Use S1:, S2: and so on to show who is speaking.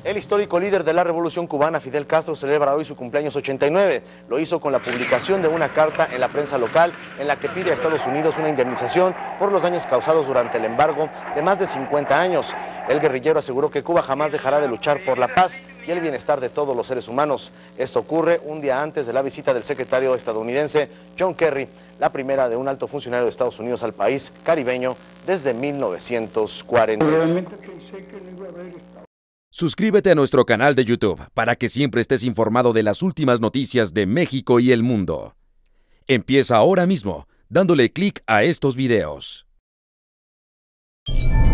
S1: El histórico líder de la Revolución Cubana, Fidel Castro, celebra hoy su cumpleaños 89. Lo hizo con la publicación de una carta en la prensa local en la que pide a Estados Unidos una indemnización por los daños causados durante el embargo de más de 50 años. El guerrillero aseguró que Cuba jamás dejará de luchar por la paz y el bienestar de todos los seres humanos. Esto ocurre un día antes de la visita del secretario estadounidense John Kerry, la primera de un alto funcionario de Estados Unidos al país caribeño desde 1940.
S2: Suscríbete a nuestro canal de YouTube para que siempre estés informado de las últimas noticias de México y el mundo. Empieza ahora mismo dándole clic a estos videos.